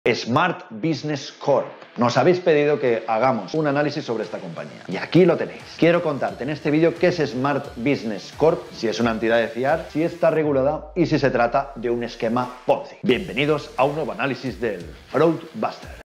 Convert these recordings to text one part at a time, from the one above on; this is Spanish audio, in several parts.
Smart Business Corp. Nos habéis pedido que hagamos un análisis sobre esta compañía y aquí lo tenéis. Quiero contarte en este vídeo qué es Smart Business Corp, si es una entidad de fiar, si está regulada y si se trata de un esquema Ponzi. Bienvenidos a un nuevo análisis del Fraud Buster.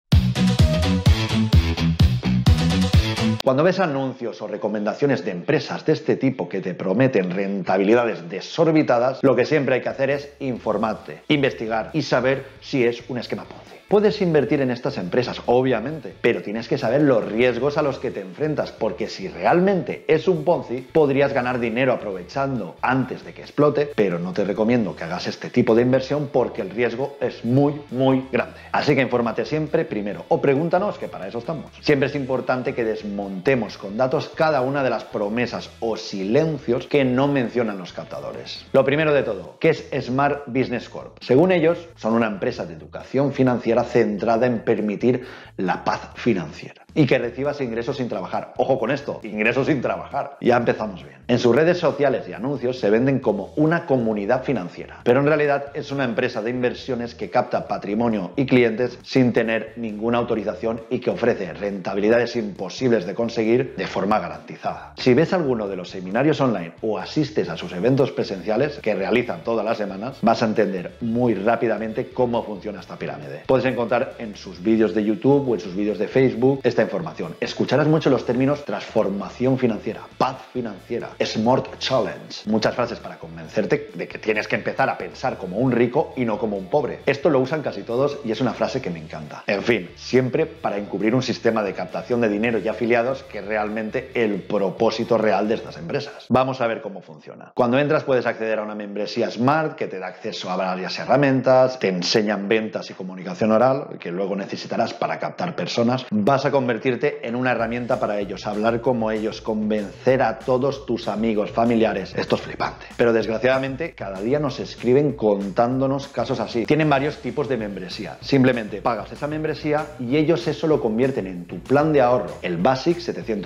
Cuando ves anuncios o recomendaciones de empresas de este tipo que te prometen rentabilidades desorbitadas, lo que siempre hay que hacer es informarte, investigar y saber si es un esquema Ponzi. Puedes invertir en estas empresas, obviamente, pero tienes que saber los riesgos a los que te enfrentas, porque si realmente es un Ponzi, podrías ganar dinero aprovechando antes de que explote, pero no te recomiendo que hagas este tipo de inversión porque el riesgo es muy grande. Así que infórmate siempre primero o pregúntanos, que para eso estamos. Siempre es importante que desmontemos con datos cada una de las promesas o silencios que no mencionan los captadores. Lo primero de todo, ¿qué es Smart Business Corp? Según ellos, son una empresa de educación financiera centrada en permitir la paz financiera y que recibas ingresos sin trabajar. Ojo con esto, ingresos sin trabajar. Ya empezamos bien. En sus redes sociales y anuncios se venden como una comunidad financiera, pero en realidad es una empresa de inversiones que capta patrimonio y clientes sin tener ninguna autorización y que ofrece rentabilidades imposibles de conseguir de forma garantizada. Si ves alguno de los seminarios online o asistes a sus eventos presenciales que realizan todas las semanas, vas a entender muy rápidamente cómo funciona esta pirámide. Puedes encontrar en sus vídeos de YouTube o en sus vídeos de Facebook esta información. Escucharás mucho los términos transformación financiera, paz financiera, Smart Challenge. Muchas frases para convencerte de que tienes que empezar a pensar como un rico y no como un pobre. Esto lo usan casi todos y es una frase que me encanta. En fin, siempre para encubrir un sistema de captación de dinero y afiliados que es realmente el propósito real de estas empresas. Vamos a ver cómo funciona. Cuando entras puedes acceder a una membresía Smart que te da acceso a varias herramientas, te enseñan ventas y comunicación oral que luego necesitarás para captar personas. Vas a convertirte en una herramienta para ellos, hablar como ellos, convencer a todos tus amigos, familiares. Esto es flipante. Pero desgraciadamente cada día nos escriben contándonos casos así. Tienen varios tipos de membresía. Simplemente pagas esa membresía y ellos eso lo convierten en tu plan de ahorro. El Basic,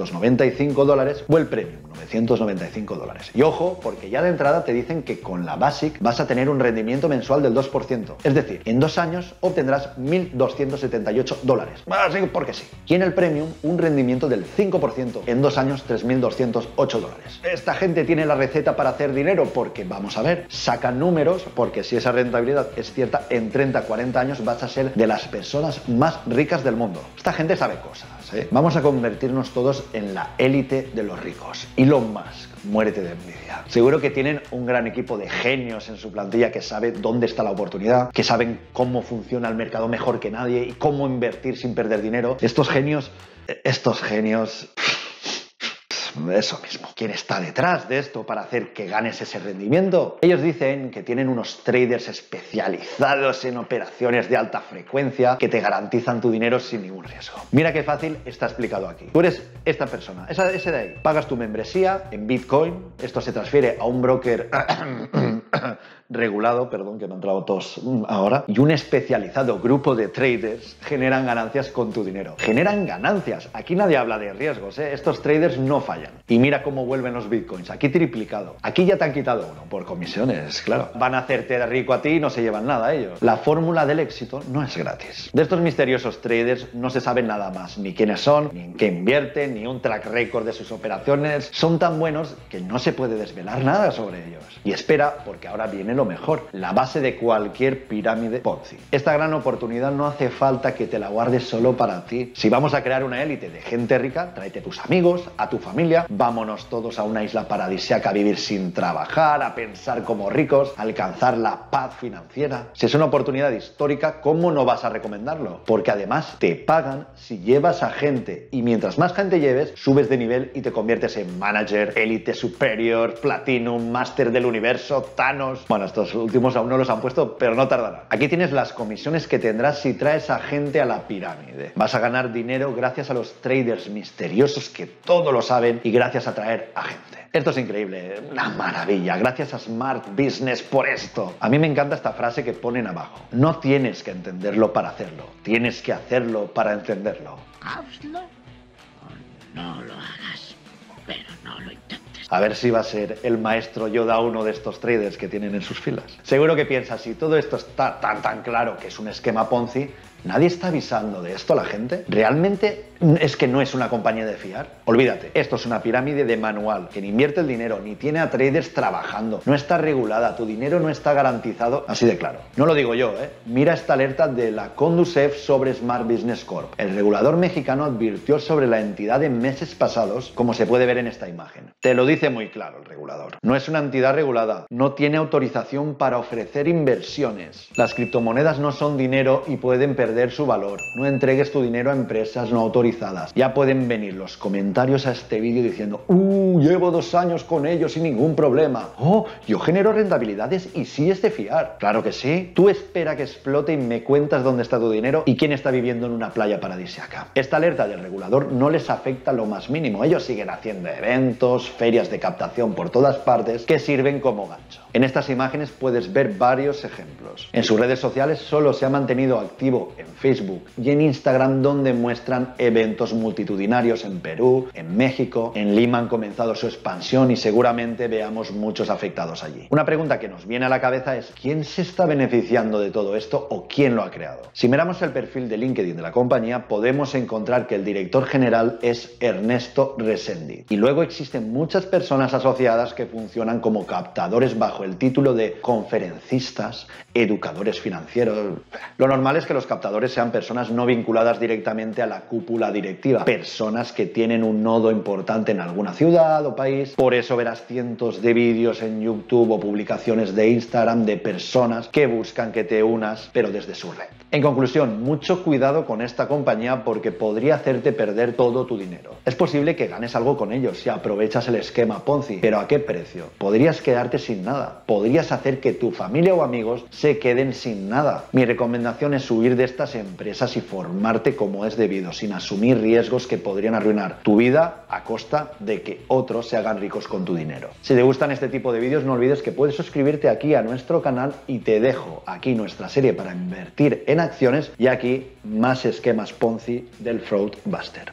$795 o el Premium, $995. Y ojo, porque ya de entrada te dicen que con la Basic vas a tener un rendimiento mensual del 2%. Es decir, en 2 años obtendrás $1.278. Así porque sí. Y en el Premium, un rendimiento del 5%. En 2 años, $3.208. Esta gente tiene la receta para hacer dinero porque, vamos a ver, sacan números porque si esa rentabilidad es cierta, en 30-40 años vas a ser de las personas más ricas del mundo. Esta gente sabe cosas, ¿eh? Vamos a convertirnos todos en la élite de los ricos. Elon Musk, muérete de envidia. Seguro que tienen un gran equipo de genios en su plantilla que sabe dónde está la oportunidad, que saben cómo funciona el mercado mejor que nadie y cómo invertir sin perder dinero. Estos genios, eso mismo. ¿Quién está detrás de esto para hacer que ganes ese rendimiento? Ellos dicen que tienen unos traders especializados en operaciones de alta frecuencia que te garantizan tu dinero sin ningún riesgo. Mira qué fácil está explicado aquí. Tú eres esta persona, ese de ahí. Pagas tu membresía en Bitcoin. Esto se transfiere a un broker regulado, perdón que me ha entrado tos ahora, y un especializado grupo de traders generan ganancias con tu dinero. Generan ganancias. Aquí nadie habla de riesgos, ¿eh? Estos traders no fallan. Y mira cómo vuelven los bitcoins. Aquí triplicado. Aquí ya te han quitado uno por comisiones, claro. Van a hacerte rico a ti y no se llevan nada ellos. La fórmula del éxito no es gratis. De estos misteriosos traders no se sabe nada más. Ni quiénes son, ni en qué invierten, ni un track record de sus operaciones. Son tan buenos que no se puede desvelar nada sobre ellos. Y espera, porque ahora viene lo mejor, la base de cualquier pirámide Ponzi. Esta gran oportunidad no hace falta que te la guardes solo para ti. Si vamos a crear una élite de gente rica, tráete a tus amigos, a tu familia, vámonos todos a una isla paradisíaca a vivir sin trabajar, a pensar como ricos, a alcanzar la paz financiera. Si es una oportunidad histórica, ¿cómo no vas a recomendarlo? Porque además te pagan si llevas a gente y mientras más gente lleves, subes de nivel y te conviertes en manager, élite superior, platinum, máster del universo, Thanos. Bueno, estos últimos aún no los han puesto, pero no tardará. Aquí tienes las comisiones que tendrás si traes a gente a la pirámide. Vas a ganar dinero gracias a los traders misteriosos que todo lo saben y gracias a traer a gente. Esto es increíble, una maravilla. Gracias a Smart Business por esto. A mí me encanta esta frase que ponen abajo. No tienes que entenderlo para hacerlo, tienes que hacerlo para entenderlo. Hazlo o no lo hagas, pero no lo intentes. A ver si va a ser el maestro Yoda uno de estos traders que tienen en sus filas. Seguro que piensas, si todo esto está tan claro que es un esquema Ponzi, ¿Nadie está avisando de esto a la gente? ¿Realmente es que no es una compañía de fiar? Olvídate, esto es una pirámide de manual, que ni invierte el dinero, ni tiene a traders trabajando, no está regulada, tu dinero no está garantizado, así de claro. No lo digo yo, ¿eh? Mira esta alerta de la Conducef sobre Smart Business Corp. El regulador mexicano advirtió sobre la entidad en meses pasados, como se puede ver en esta imagen. Te lo dice muy claro el regulador. No es una entidad regulada, no tiene autorización para ofrecer inversiones. Las criptomonedas no son dinero y pueden perder su valor. No entregues tu dinero a empresas no autorizadas. Ya pueden venir los comentarios a este vídeo diciendo llevo 2 años con ellos sin ningún problema. Yo genero rentabilidades y sí es de fiar. Claro que sí. Tú espera que explote y me cuentas dónde está tu dinero y quién está viviendo en una playa paradisíaca. Esta alerta del regulador no les afecta lo más mínimo. Ellos siguen haciendo eventos, ferias de captación por todas partes que sirven como gancho. En estas imágenes puedes ver varios ejemplos. En sus redes sociales solo se ha mantenido activo en Facebook y en Instagram, donde muestran eventos multitudinarios en Perú, en México. En Lima han comenzado su expansión y seguramente veamos muchos afectados allí. Una pregunta que nos viene a la cabeza es ¿quién se está beneficiando de todo esto o quién lo ha creado? Si miramos el perfil de LinkedIn de la compañía, podemos encontrar que el director general es Ernesto Resendi. Y luego existen muchas personas asociadas que funcionan como captadores bajo el título de conferencistas, educadores financieros. Lo normal es que los captadores sean personas no vinculadas directamente a la cúpula directiva, personas que tienen un nodo importante en alguna ciudad o país. Por eso verás cientos de vídeos en YouTube o publicaciones de Instagram de personas que buscan que te unas, pero desde su red. En conclusión, mucho cuidado con esta compañía porque podría hacerte perder todo tu dinero. Es posible que ganes algo con ellos si aprovechas el esquema Ponzi, pero ¿a qué precio? Podrías quedarte sin nada. Podrías hacer que tu familia o amigos se queden sin nada. Mi recomendación es huir de estas empresas y formarte como es debido, sin asumir riesgos que podrían arruinar tu vida a costa de que otros se hagan ricos con tu dinero. Si te gustan este tipo de vídeos, no olvides que puedes suscribirte aquí a nuestro canal y te dejo aquí nuestra serie para invertir en acciones y aquí más esquemas Ponzi del Fraud Buster.